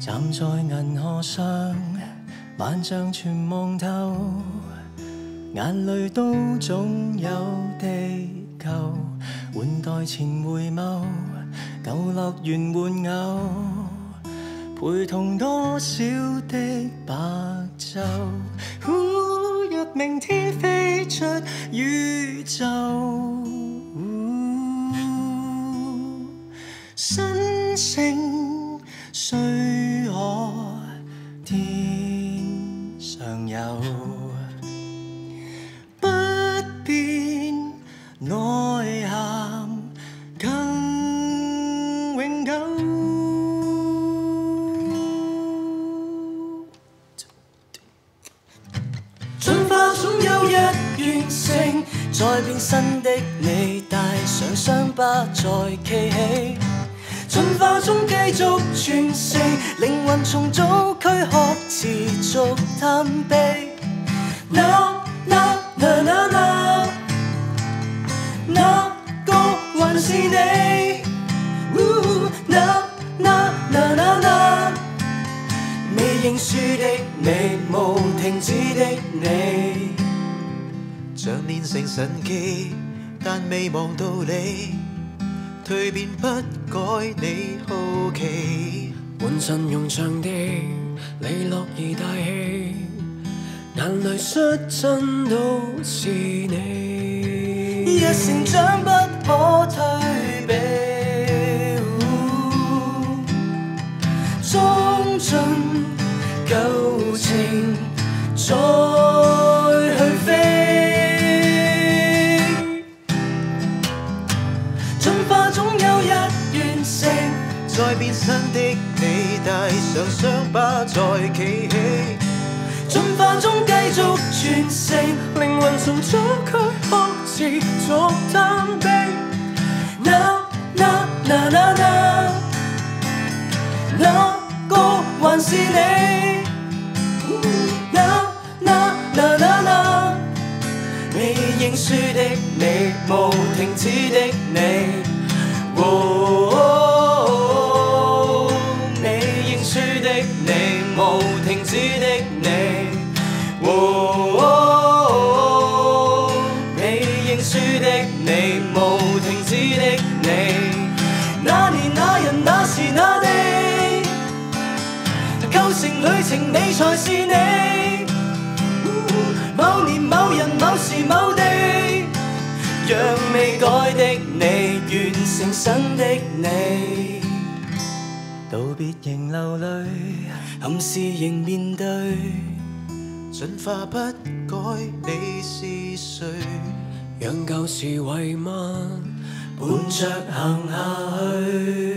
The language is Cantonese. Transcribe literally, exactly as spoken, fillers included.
站在銀河上，萬象全望透，眼淚都總有地球，換代前回眸，舊樂園玩偶，陪同多少的白晝。若明天飛出宇宙，新星雖可天上有，不變內涵更永久。進化總有日完成，再變新的你，帶上傷疤再企起。進化中繼續傳承，靈魂重組軀殼持續探秘。那那那那那那個還是你？那那那那那未認輸的你，無停止的你， 像練成神技，但未望到你。蛻變不改你好奇， 換陣容場地，你樂意大氣，眼淚率真都是你，一成長不可退避，終盡舊情再去飛。 再變新的你，帶上傷疤再企起。 進化中繼續傳承，靈魂重組軀殼持續探秘。那那那那那那個還是你？那那那那那未認輸的你，無停止的你。無停止的你，哦哦、未認輸的你，無停止的你，那年那人那時那地，構成旅程你才是你，某年某人某時某地，讓未改的你完成新的你。道別仍流淚，暗示仍面對， 進化不改你是誰？ 讓舊時遺物伴着行下去。